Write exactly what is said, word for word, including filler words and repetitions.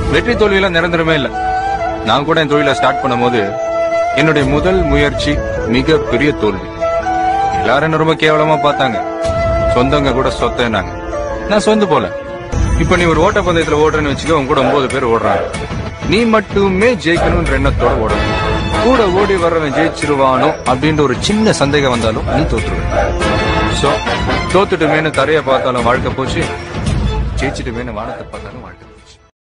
வெற்றி தோல்வியெல்லாம் நிரந்தரமே இல்லை. நான் கூட என் தொழிலை ஸ்டார்ட் பண்ணும் போது என்னுடைய முதல் முயற்சி மிக பெரிய தோல்வி. எல்லாரும் என்ன ரொம்ப கேவலமா பார்த்தாங்க. சொந்தங்க கூட சொத்தனாங்க. நான் சொந்து போல. இப்ப நீ ஒரு ஓட்ட பந்தயத்துல ஓடுறேன்னு வச்சுக்க, உன் கூட ஒன்பது பேர் ஓடுறாங்க. நீ மட்டுமே ஜெயிக்கணும்ன்ற எண்ணத்தோட ஓடணும். கூட ஓடி வர்றவன் ஜெயிச்சிருவானோ அப்படின்ற ஒரு சின்ன சந்தேகம் வந்தாலும் நீ தோத்துருவேன். சோ தோத்துட்டுமேனு தரைய பார்த்தாலும் வாழ்க்கை போச்சு, ஜெயிச்சுட்டுமேனு வானத்தை பார்த்தாலும் வாழ்க்கை.